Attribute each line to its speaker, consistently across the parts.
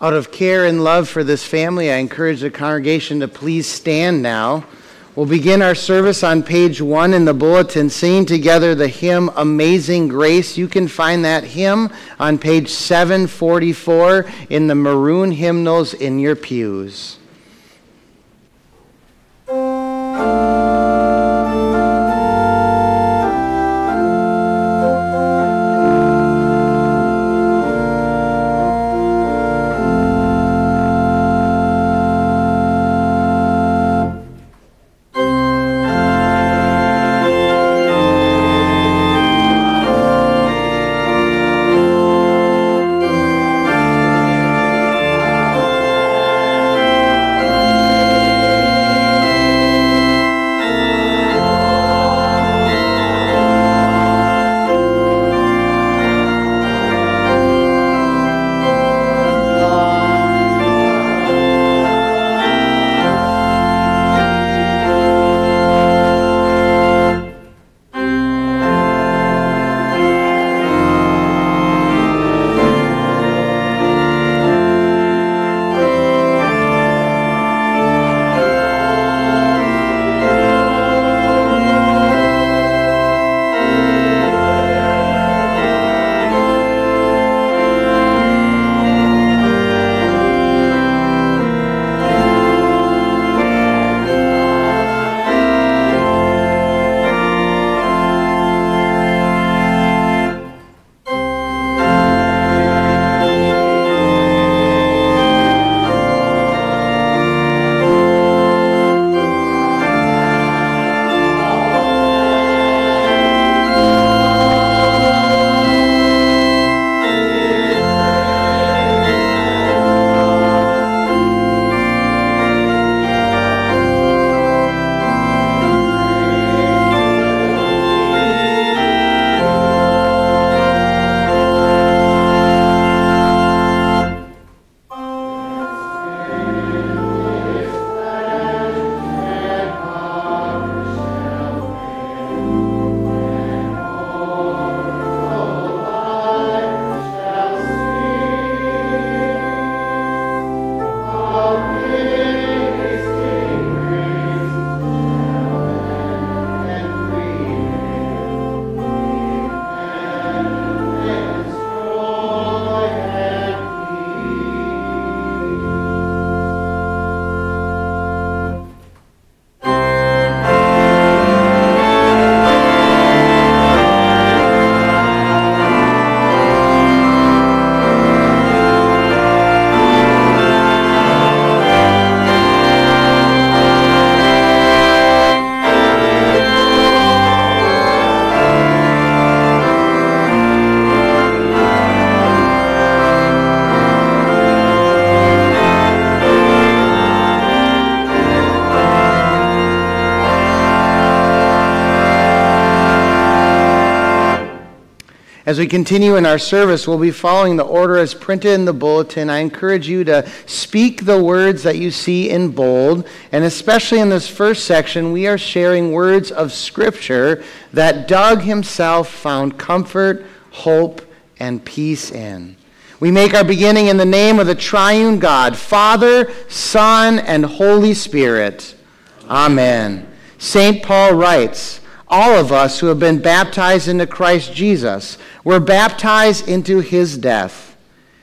Speaker 1: Out of care and love for this family, I encourage the congregation to please stand now. We'll begin our service on page 1 in the bulletin, singing together the hymn, Amazing Grace. You can find that hymn on page 744 in the maroon hymnals in your pews. As we continue in our service, we'll be following the order as printed in the bulletin. I encourage you to speak the words that you see in bold, and especially in this first section, we are sharing words of Scripture that Doug himself found comfort, hope, and peace in. We make our beginning in the name of the triune God, Father, Son, and Holy Spirit. Amen. St. Paul writes, all of us who have been baptized into Christ Jesus were baptized into his death.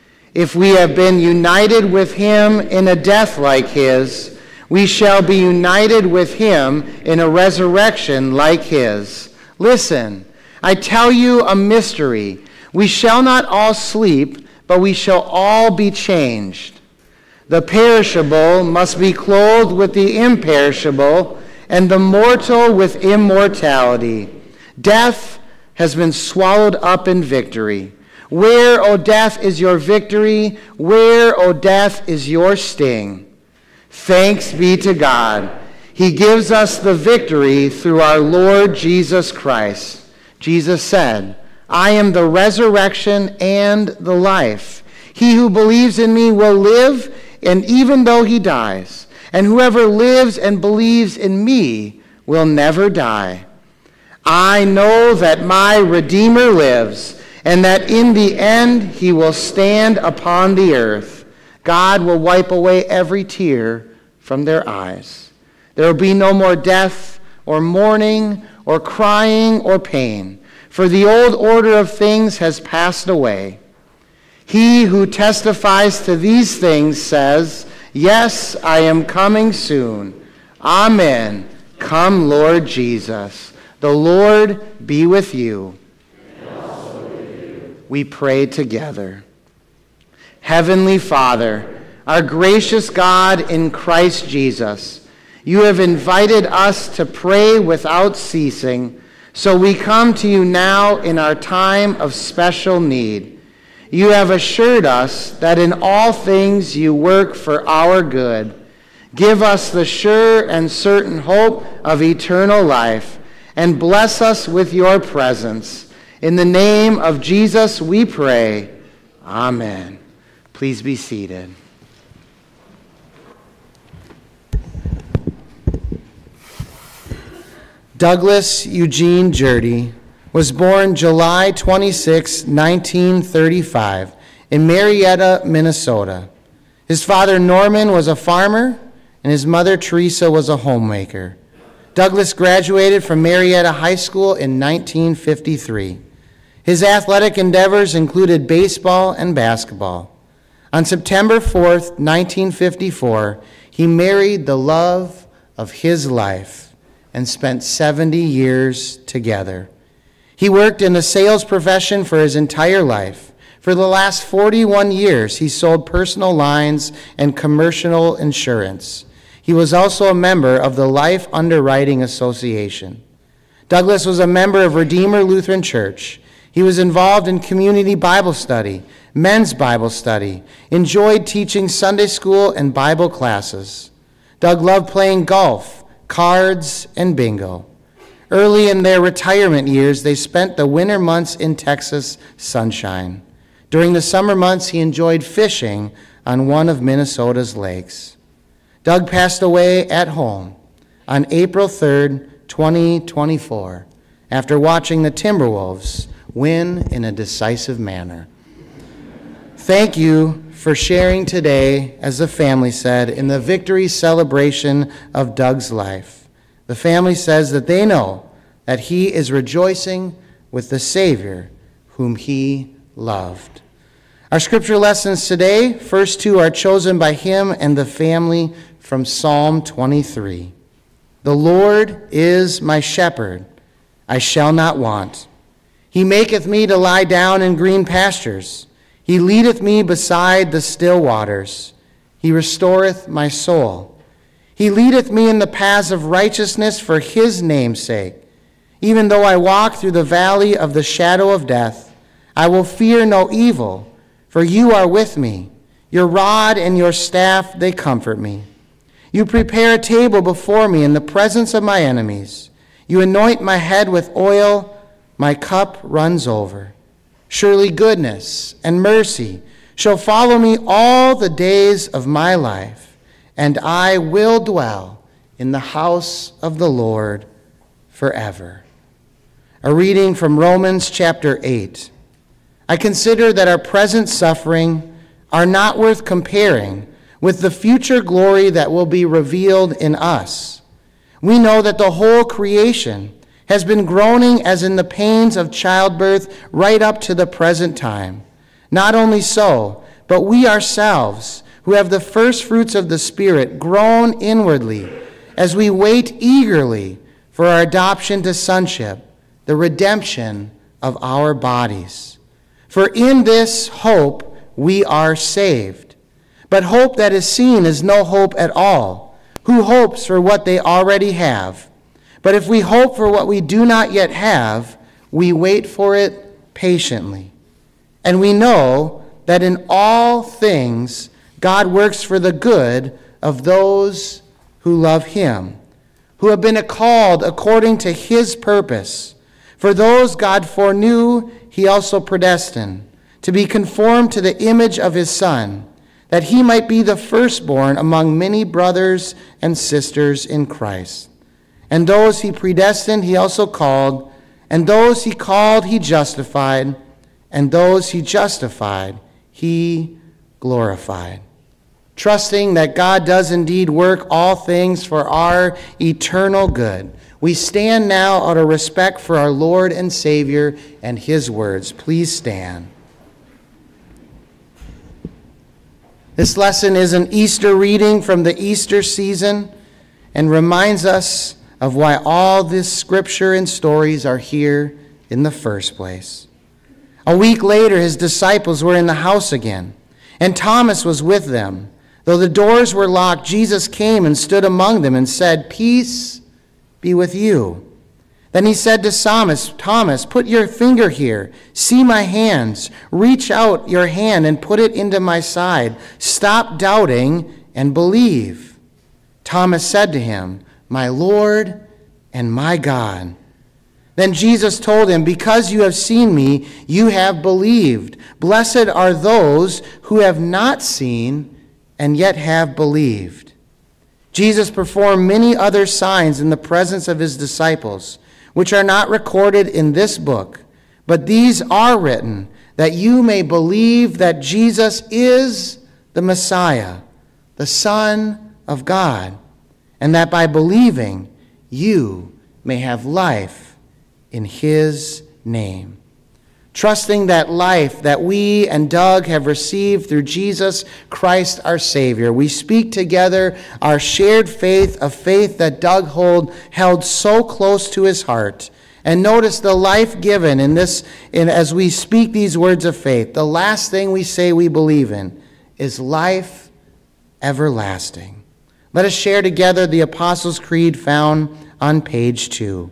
Speaker 1: If we have been united with him in a death like his, we shall be united with him in a resurrection like his. Listen, I tell you a mystery. We shall not all sleep, but we shall all be changed. The perishable must be clothed with the imperishable, and the mortal with immortality. Death has been swallowed up in victory. Where, O death, is your victory? Where, O death, is your sting? Thanks be to God. He gives us the victory through our Lord Jesus Christ. Jesus said, I am the resurrection and the life. He who believes in me will live, and even though he dies, and whoever lives and believes in me will never die. I know that my Redeemer lives, and that in the end he will stand upon the earth. God will wipe away every tear from their eyes. There will be no more death or mourning or crying or pain, for the old order of things has passed away. He who testifies to these things says, "Yes, I am coming soon. Amen. Come, Lord Jesus." The Lord be with you.
Speaker 2: And also with you.
Speaker 1: We pray together. Heavenly Father, our gracious God in Christ Jesus, you have invited us to pray without ceasing, so we come to you now in our time of special need. You have assured us that in all things you work for our good. Give us the sure and certain hope of eternal life, and bless us with your presence. In the name of Jesus we pray. Amen. Please be seated. Douglas Eugene Jurdy was born July 26, 1935, in Marietta, Minnesota. His father, Norman, was a farmer, and his mother, Teresa, was a homemaker. Douglas graduated from Marietta High School in 1953. His athletic endeavors included baseball and basketball. On September 4th, 1954, he married the love of his life and spent 70 years together. He worked in the sales profession for his entire life. For the last 41 years, he sold personal lines and commercial insurance. He was also a member of the Life Underwriting Association. Douglas was a member of Redeemer Lutheran Church. He was involved in community Bible study, men's Bible study, enjoyed teaching Sunday school and Bible classes. Doug loved playing golf, cards, and bingo. Early in their retirement years, they spent the winter months in Texas sunshine. During the summer months, he enjoyed fishing on one of Minnesota's lakes. Doug passed away at home on April 3rd, 2024, after watching the Timberwolves win in a decisive manner. Thank you for sharing today, as the family said, in the victory celebration of Doug's life. The family says that they know that he is rejoicing with the Savior whom he loved. Our scripture lessons today, first two are chosen by him and the family from Psalm 23. The Lord is my shepherd, I shall not want. He maketh me to lie down in green pastures. He leadeth me beside the still waters. He restoreth my soul. He leadeth me in the paths of righteousness for his name's sake. Even though I walk through the valley of the shadow of death, I will fear no evil, for you are with me. Your rod and your staff, they comfort me. You prepare a table before me in the presence of my enemies. You anoint my head with oil, my cup runs over. Surely goodness and mercy shall follow me all the days of my life, and I will dwell in the house of the Lord forever. A reading from Romans chapter 8. I consider that our present suffering are not worth comparing with the future glory that will be revealed in us. We know that the whole creation has been groaning as in the pains of childbirth right up to the present time. Not only so, but we ourselves, who have the first fruits of the Spirit, groan inwardly as we wait eagerly for our adoption to sonship, the redemption of our bodies. For in this hope we are saved. But hope that is seen is no hope at all. Who hopes for what they already have? But if we hope for what we do not yet have, we wait for it patiently. And we know that in all things God works for the good of those who love him, who have been called according to his purpose. For those God foreknew, he also predestined, to be conformed to the image of his Son, that he might be the firstborn among many brothers and sisters in Christ. And those he predestined, he also called, and those he called, he justified, and those he justified, he glorified. Trusting that God does indeed work all things for our eternal good, we stand now out of respect for our Lord and Savior and his words. Please stand. This lesson is an Easter reading from the Easter season and reminds us of why all this scripture and stories are here in the first place. A week later, his disciples were in the house again, and Thomas was with them. Though the doors were locked, Jesus came and stood among them and said, "Peace be with you." Then he said to Thomas, "Put your finger here. See my hands. Reach out your hand and put it into my side. Stop doubting and believe." Thomas said to him, "My Lord and my God." Then Jesus told him, "Because you have seen me, you have believed. Blessed are those who have not seen and yet have believed." Jesus performed many other signs in the presence of his disciples, which are not recorded in this book, but these are written that you may believe that Jesus is the Messiah, the Son of God, and that by believing you may have life in his name. Trusting that life that we and Doug have received through Jesus Christ our Savior, we speak together our shared faith, a faith that Doug held so close to his heart. And notice the life given as we speak these words of faith. The last thing we say we believe in is life everlasting. Let us share together the Apostles' Creed found on page 2.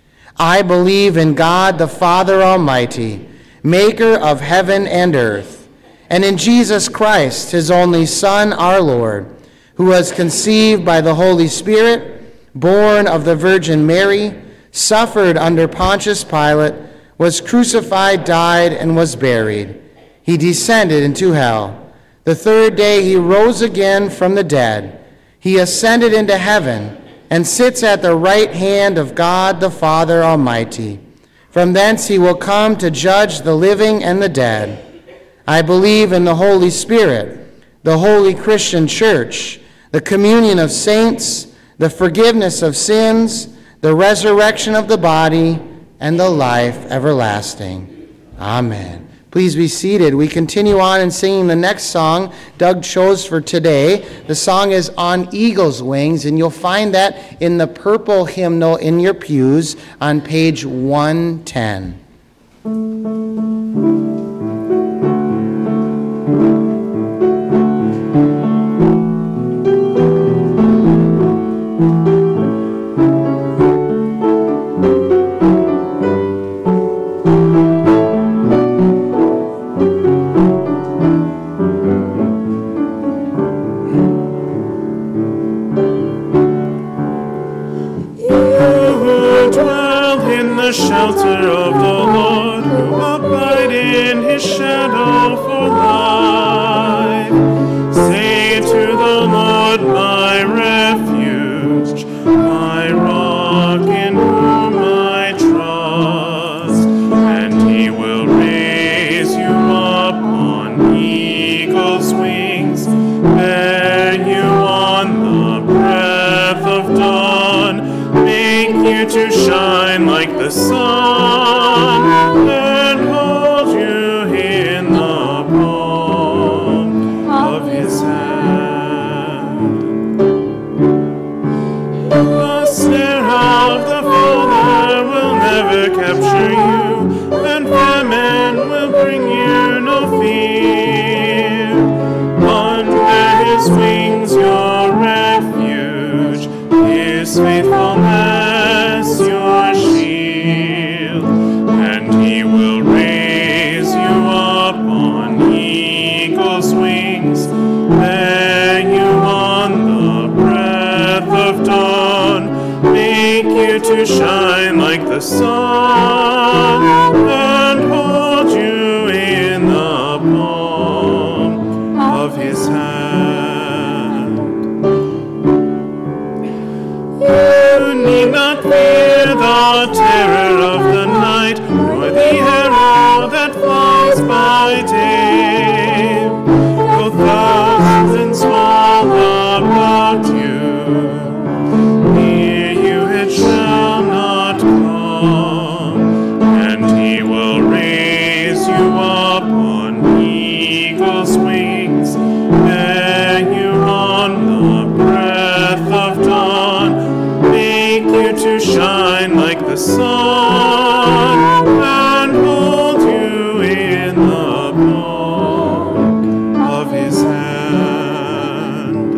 Speaker 1: I believe in God the Father Almighty, maker of heaven and earth, and in Jesus Christ, his only Son, our Lord, who was conceived by the Holy Spirit, born of the Virgin Mary, suffered under Pontius Pilate, was crucified, died, and was buried. He descended into hell. The third day he rose again from the dead. He ascended into heaven and sits at the right hand of God the Father Almighty. From thence he will come to judge the living and the dead. I believe in the Holy Spirit, the holy Christian church, the communion of saints, the forgiveness of sins, the resurrection of the body, and the life everlasting. Amen. Please be seated. We continue on in singing the next song Doug chose for today. The song is On Eagle's Wings, and you'll find that in the purple hymnal in your pews on page 110.
Speaker 2: Shelter of the Lord, who abide in his shadow for life. Say to the Lord, my refuge, my rock in whom I trust, and he will raise you up on eagle's wings, bear you on the breath of dawn, make you to shine like the sun, and hold you in the palm of his hand. The snare of the fowler will never capture you, and famine will bring you no fear. Under his wings your refuge, his faithfulness your shield, and he will raise you up on eagle's wings, bear you on the breath of dawn, make you to shine like the sun, and hold you in the palm of his hand. You need not fear the terror of the night, nor the arrow that flies by day. Though thousands fall eagle's wings. Bear you on the breath of dawn. Make you to shine like the sun, and hold you in the palm of his hand.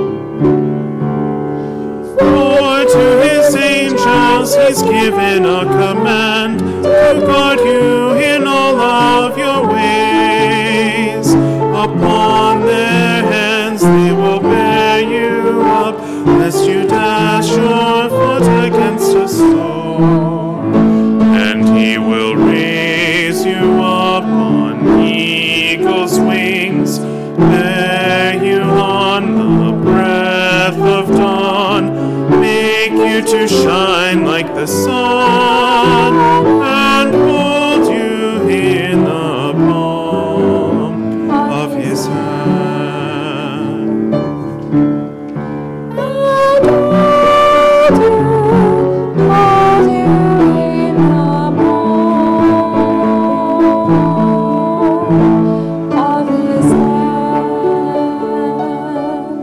Speaker 2: For to his angels he's given a command to guard you in all of your ways. Upon their hands they will bear you up, lest you dash your foot against a stone. And he will raise you up on eagle's wings, bear you on the breath of dawn, make you to shine like the sun, and hold you in the palm of his hand.
Speaker 3: Hold you in the palm of his hand.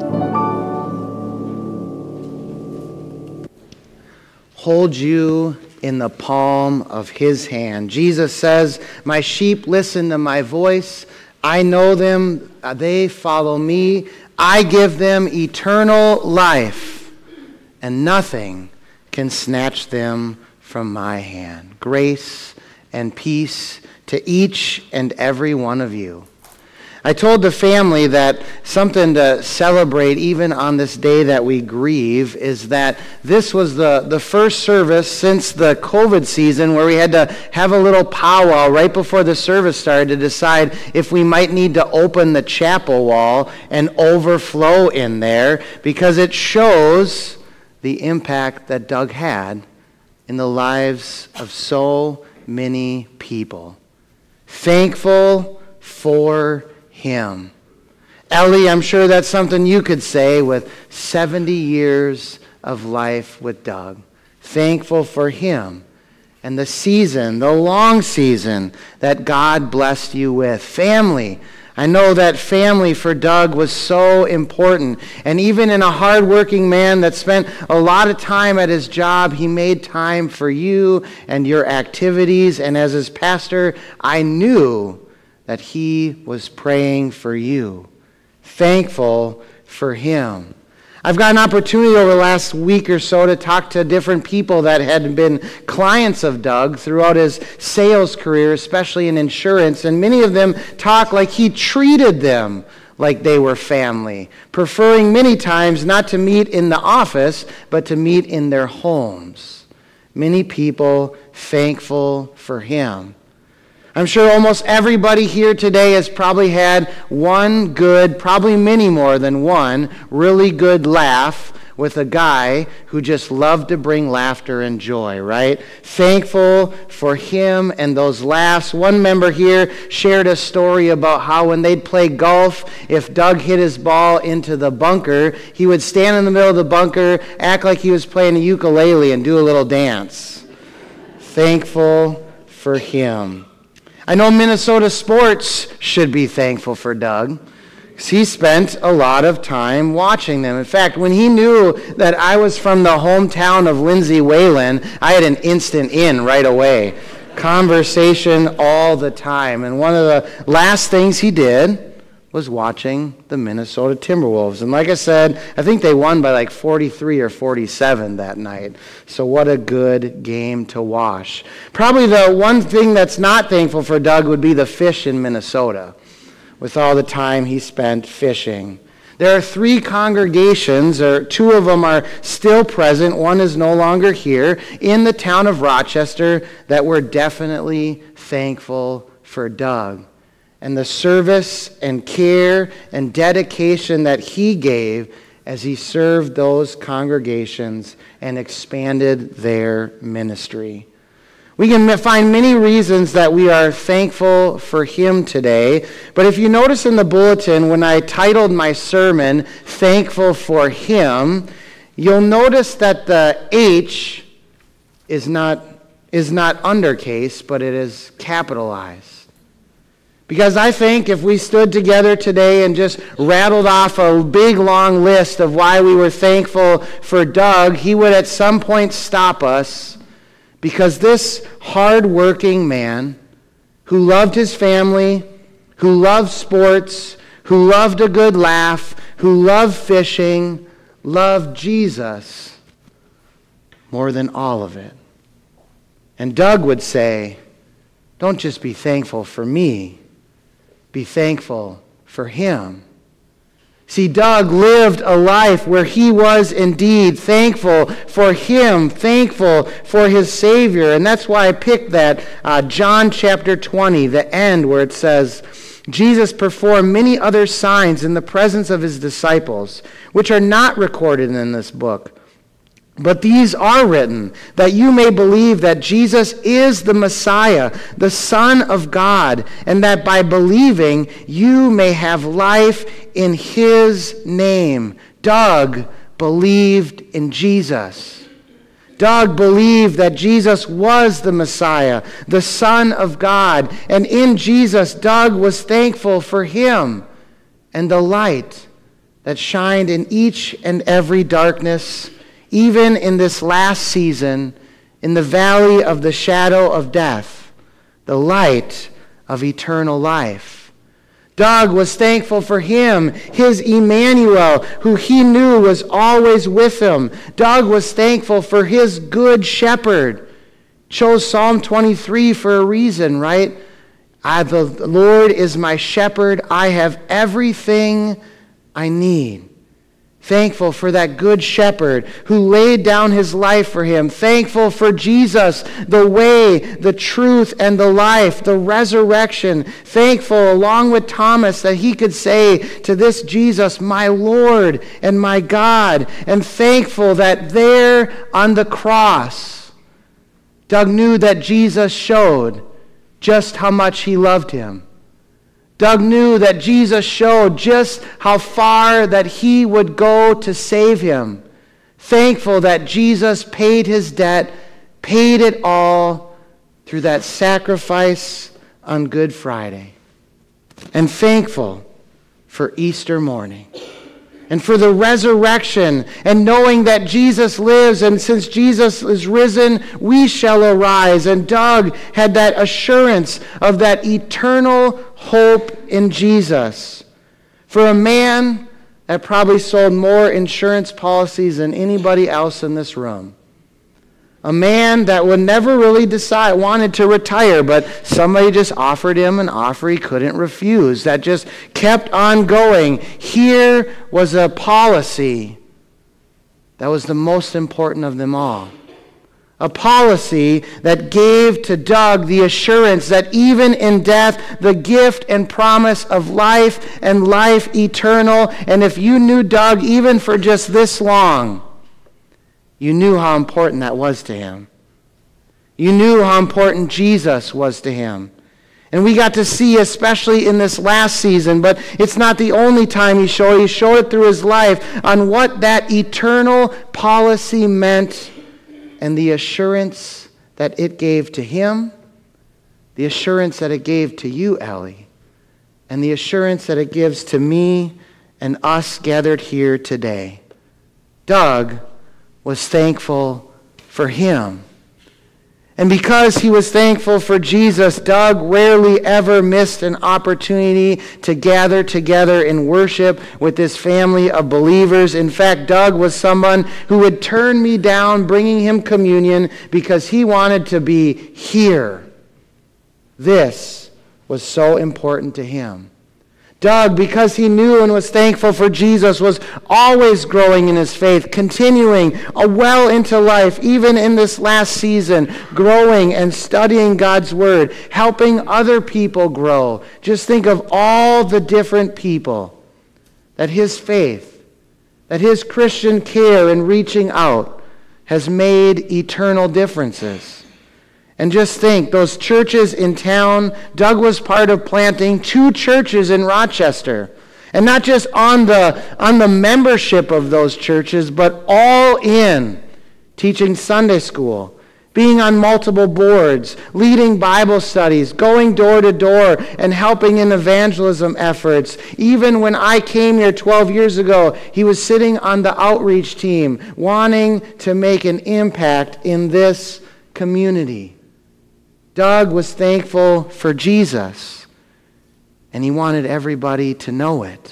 Speaker 1: Hold you in the palm of his hand. Jesus says, my sheep listen to my voice. I know them. They follow me. I give them eternal life, and nothing can snatch them from my hand. Grace and peace to each and every one of you. I told the family that something to celebrate even on this day that we grieve is that this was the first service since the COVID season where we had to have a little powwow right before the service started to decide if we might need to open the chapel wall and overflow in there, because it shows the impact that Doug had in the lives of so many people. Thankful for him. Ellie, I'm sure that's something you could say with 70 years of life with Doug. Thankful for him and the season, the long season that God blessed you with. Family. I know that family for Doug was so important. And even in a hardworking man that spent a lot of time at his job, he made time for you and your activities. And as his pastor, I knew that he was praying for you. Thankful for him. I've got an opportunity over the last week or so to talk to different people that had been clients of Doug throughout his sales career, especially in insurance, and many of them talk like he treated them like they were family, preferring many times not to meet in the office, but to meet in their homes. Many people thankful for him. I'm sure almost everybody here today has probably had one good, probably many more than one, really good laugh with a guy who just loved to bring laughter and joy, right? Thankful for him and those laughs. One member here shared a story about how when they'd play golf, if Doug hit his ball into the bunker, he would stand in the middle of the bunker, act like he was playing a ukulele and do a little dance. Thankful for him. I know Minnesota sports should be thankful for Doug, because he spent a lot of time watching them. In fact, when he knew that I was from the hometown of Lindsay Whalen, I had an instant in right away. Conversation all the time. And one of the last things he did was watching the Minnesota Timberwolves. And like I said, I think they won by like 43 or 47 that night. So what a good game to watch. Probably the one thing that's not thankful for Doug would be the fish in Minnesota, with all the time he spent fishing. There are 3 congregations, or 2 of them are still present, one is no longer here, in the town of Rochester that were definitely thankful for Doug and the service and care and dedication that he gave as he served those congregations and expanded their ministry. We can find many reasons that we are thankful for him today, but if you notice in the bulletin, when I titled my sermon, Thankful for Him, you'll notice that the H is not undercase, but it is capitalized. Because I think if we stood together today and just rattled off a big, long list of why we were thankful for Doug, he would at some point stop us, because this hard-working man who loved his family, who loved sports, who loved a good laugh, who loved fishing, loved Jesus more than all of it. And Doug would say, don't just be thankful for me, be thankful for him. See, Doug lived a life where he was indeed thankful for him, thankful for his Savior. And that's why I picked that John chapter 20, the end, where it says, Jesus performed many other signs in the presence of his disciples, which are not recorded in this book. But these are written, that you may believe that Jesus is the Messiah, the Son of God, and that by believing you may have life in his name. Doug believed in Jesus. Doug believed that Jesus was the Messiah, the Son of God. And in Jesus, Doug was thankful for him and the light that shined in each and every darkness, even in this last season, in the valley of the shadow of death, the light of eternal life. Doug was thankful for him, his Emmanuel, who he knew was always with him. Doug was thankful for his good shepherd. Chose Psalm 23 for a reason, right? The Lord is my shepherd. I have everything I need. Thankful for that good shepherd who laid down his life for him. Thankful for Jesus, the way, the truth, and the life, the resurrection. Thankful, along with Thomas, that he could say to this Jesus, my Lord and my God. And thankful that there on the cross, Doug knew that Jesus showed just how much he loved him. Doug knew that Jesus showed just how far that he would go to save him. Thankful that Jesus paid his debt, paid it all through that sacrifice on Good Friday. And thankful for Easter morning and for the resurrection, and knowing that Jesus lives, and since Jesus is risen, we shall arise. And Doug had that assurance of that eternal hope in Jesus. For a man that probably sold more insurance policies than anybody else in this room. A man that would never really wanted to retire, but somebody just offered him an offer he couldn't refuse. That just kept on going. Here was a policy that was the most important of them all. A policy that gave to Doug the assurance that even in death, the gift and promise of life and life eternal. And if you knew Doug even for just this long, you knew how important that was to him. You knew how important Jesus was to him. And we got to see, especially in this last season, but it's not the only time he showed it through his life, on what that eternal policy meant and the assurance that it gave to him, the assurance that it gave to you, Ellie, and the assurance that it gives to me and us gathered here today. Doug was thankful for him. And because he was thankful for Jesus, Doug rarely ever missed an opportunity to gather together in worship with this family of believers. In fact, Doug was someone who would turn me down bringing him communion because he wanted to be here. This was so important to him. Doug, because he knew and was thankful for Jesus, was always growing in his faith, continuing well into life, even in this last season, growing and studying God's Word, helping other people grow. Just think of all the different people that his faith, that his Christian care in reaching out has made eternal differences. And just think, those churches in town, Doug was part of planting 2 churches in Rochester. And not just on the membership of those churches, but all in teaching Sunday school, being on multiple boards, leading Bible studies, going door to door, and helping in evangelism efforts. Even when I came here 12 years ago, he was sitting on the outreach team, wanting to make an impact in this community. Doug was thankful for Jesus, and he wanted everybody to know it.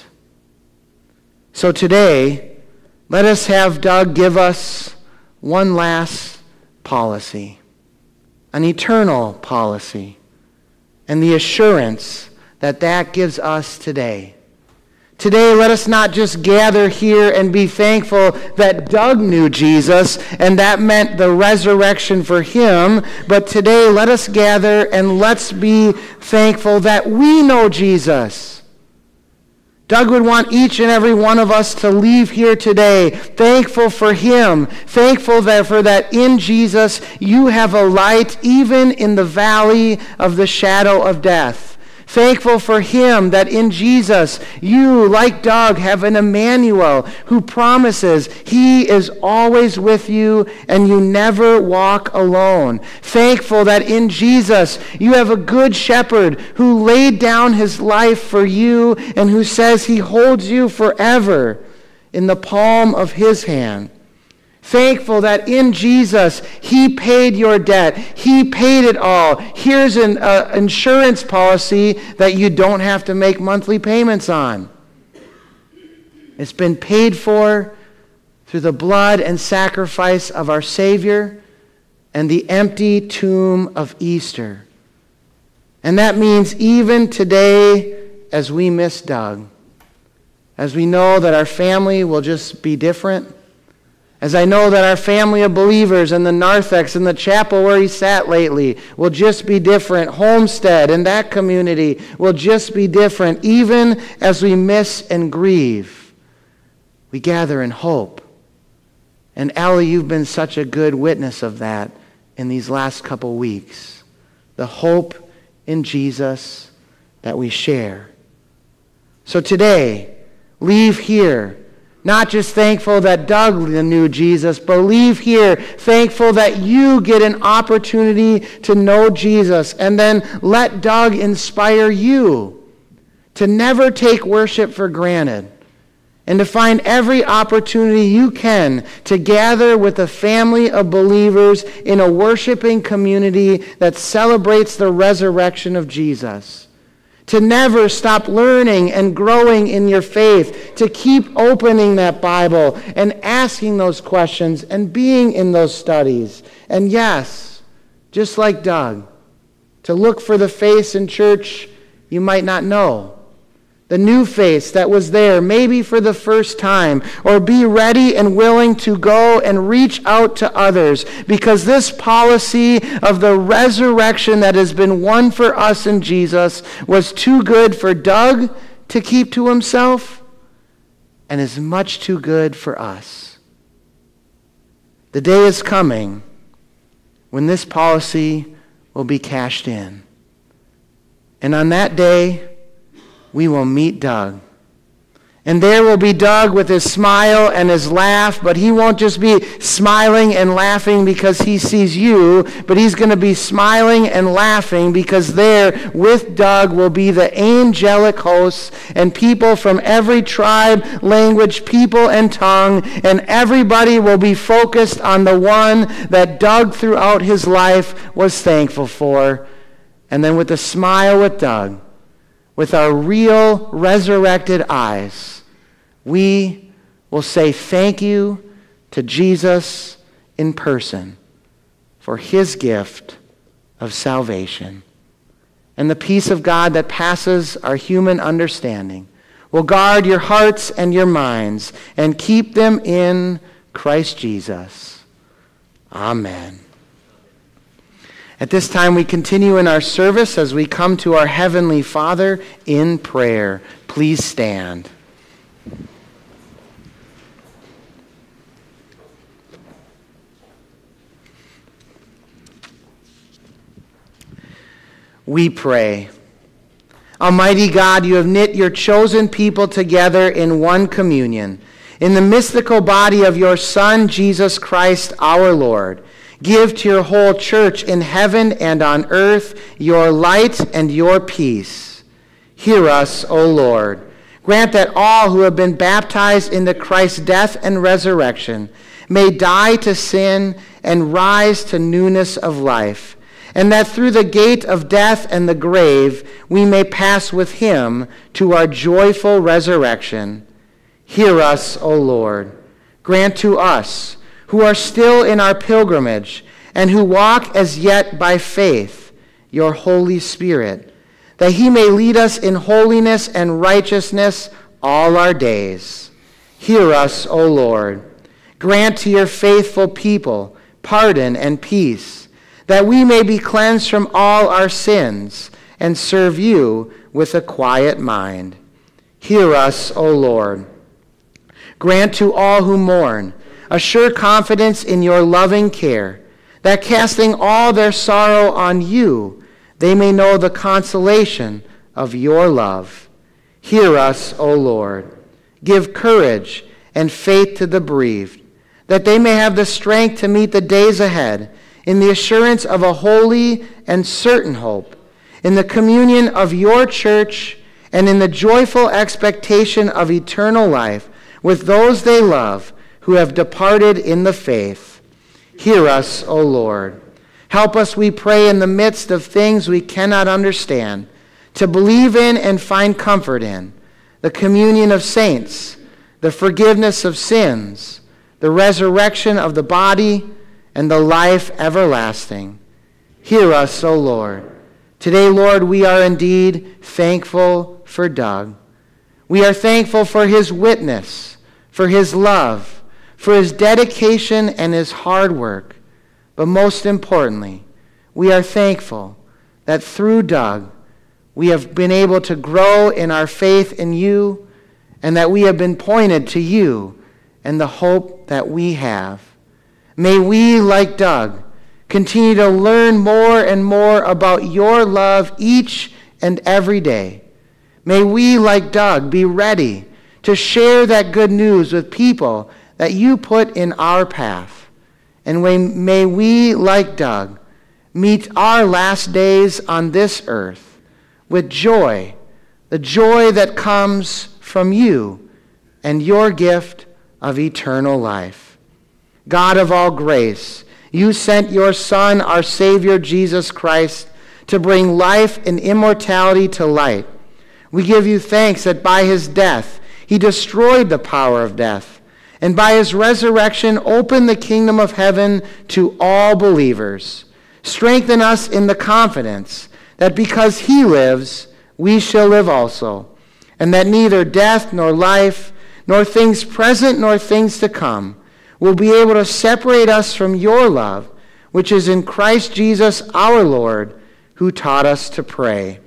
Speaker 1: So today, let us have Doug give us one last policy, an eternal policy, and the assurance that that gives us today. Today, let us not just gather here and be thankful that Doug knew Jesus, and that meant the resurrection for him, but today let us gather and let's be thankful that we know Jesus. Doug would want each and every one of us to leave here today thankful for him, thankful that in Jesus you have a light even in the valley of the shadow of death. Thankful for him that in Jesus you, like Doug, have an Emmanuel who promises he is always with you and you never walk alone. Thankful that in Jesus you have a good shepherd who laid down his life for you and who says he holds you forever in the palm of his hand. Thankful that in Jesus, he paid your debt. He paid it all. Here's an insurance policy that you don't have to make monthly payments on. It's been paid for through the blood and sacrifice of our Savior and the empty tomb of Easter. And that means even today, as we miss Doug, as we know that our family will just be different, as I know that our family of believers in the narthex and the chapel where he sat lately will just be different. Homestead and that community will just be different. Even as we miss and grieve, we gather in hope. And Ellie, you've been such a good witness of that in these last couple weeks. The hope in Jesus that we share. So today, leave here not just thankful that Doug knew Jesus, but leave here thankful that you get an opportunity to know Jesus. And then let Doug inspire you to never take worship for granted and to find every opportunity you can to gather with a family of believers in a worshiping community that celebrates the resurrection of Jesus. To never stop learning and growing in your faith, to keep opening that Bible and asking those questions and being in those studies. And yes, just like Doug, to look for the face in church you might not know. The new face that was there, maybe for the first time, or be ready and willing to go and reach out to others, because this policy of the resurrection that has been won for us in Jesus was too good for Doug to keep to himself and is much too good for us. The day is coming when this policy will be cashed in. And on that day, we will meet Doug. And there will be Doug with his smile and his laugh, but he won't just be smiling and laughing because he sees you, but he's going to be smiling and laughing because there with Doug will be the angelic hosts and people from every tribe, language, people, and tongue, and everybody will be focused on the one that Doug throughout his life was thankful for. And then with a smile with Doug, with our real resurrected eyes, we will say thank you to Jesus in person for his gift of salvation. And the peace of God that passes our human understanding will guard your hearts and your minds and keep them in Christ Jesus. Amen. At this time, we continue in our service as we come to our Heavenly Father in prayer. Please stand. We pray. Almighty God, you have knit your chosen people together in one communion, in the mystical body of your Son, Jesus Christ, our Lord. Give to your whole church in heaven and on earth your light and your peace. Hear us, O Lord. Grant that all who have been baptized into Christ's death and resurrection may die to sin and rise to newness of life, and that through the gate of death and the grave we may pass with him to our joyful resurrection. Hear us, O Lord. Grant to us, who are still in our pilgrimage and who walk as yet by faith, your Holy Spirit, that he may lead us in holiness and righteousness all our days. Hear us, O Lord. Grant to your faithful people pardon and peace, that we may be cleansed from all our sins and serve you with a quiet mind. Hear us, O Lord. Grant to all who mourn a sure confidence in your loving care, that casting all their sorrow on you, they may know the consolation of your love. Hear us, O Lord. Give courage and faith to the bereaved, that they may have the strength to meet the days ahead in the assurance of a holy and certain hope, in the communion of your church, and in the joyful expectation of eternal life with those they love who have departed in the faith. Hear us, O Lord. Help us, we pray, in the midst of things we cannot understand, to believe in and find comfort in the communion of saints, the forgiveness of sins, the resurrection of the body, and the life everlasting. Hear us, O Lord. Today, Lord, we are indeed thankful for Doug. We are thankful for his witness, for his love, for his dedication and his hard work. But most importantly, we are thankful that through Doug, we have been able to grow in our faith in you, and that we have been pointed to you and the hope that we have. May we, like Doug, continue to learn more and more about your love each and every day. May we, like Doug, be ready to share that good news with people that you put in our path. And may we, like Doug, meet our last days on this earth with joy, the joy that comes from you and your gift of eternal life. God of all grace, you sent your Son, our Savior, Jesus Christ, to bring life and immortality to light. We give you thanks that by his death, he destroyed the power of death, and by his resurrection opened the kingdom of heaven to all believers. Strengthen us in the confidence that because he lives, we shall live also, and that neither death nor life, nor things present nor things to come, will be able to separate us from your love, which is in Christ Jesus our Lord, who taught us to pray.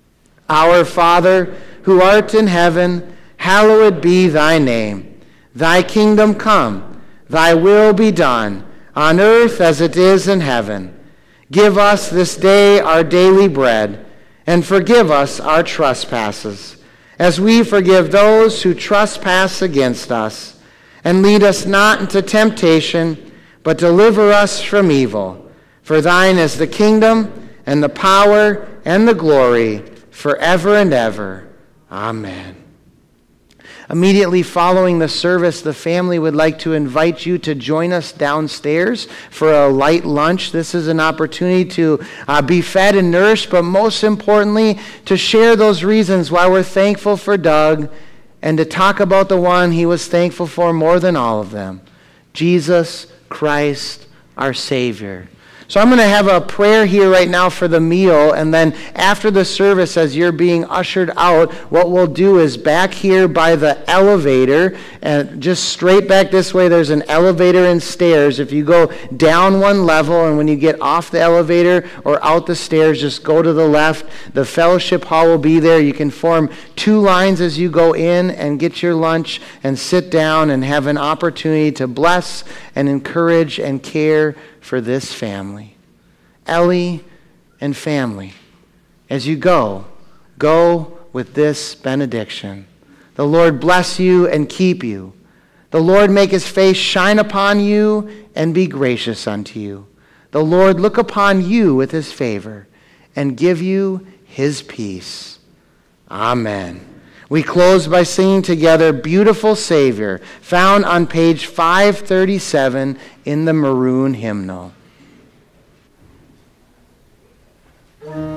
Speaker 1: Our Father, who art in heaven, hallowed be thy name. Thy kingdom come, thy will be done, on earth as it is in heaven. Give us this day our daily bread, and forgive us our trespasses, as we forgive those who trespass against us. And lead us not into temptation, but deliver us from evil. For thine is the kingdom, and the power, and the glory, forever and ever. Amen. Immediately following the service, the family would like to invite you to join us downstairs for a light lunch. This is an opportunity to be fed and nourished, but most importantly, to share those reasons why we're thankful for Doug, and to talk about the one he was thankful for more than all of them, Jesus Christ, our Savior. So I'm going to have a prayer here right now for the meal, and then after the service, as you're being ushered out, what we'll do is back here by the elevator, and just straight back this way, there's an elevator and stairs. If you go down one level, and when you get off the elevator or out the stairs, just go to the left. The fellowship hall will be there. You can form two lines as you go in and get your lunch and sit down and have an opportunity to bless and encourage and care for this family. Ellie and family, as you go with this benediction. The Lord bless you and keep you. The Lord make his face shine upon you and be gracious unto you. the Lord look upon you with his favor and give you his peace. Amen. We close by singing together Beautiful Savior, found on page 537 in the Maroon Hymnal.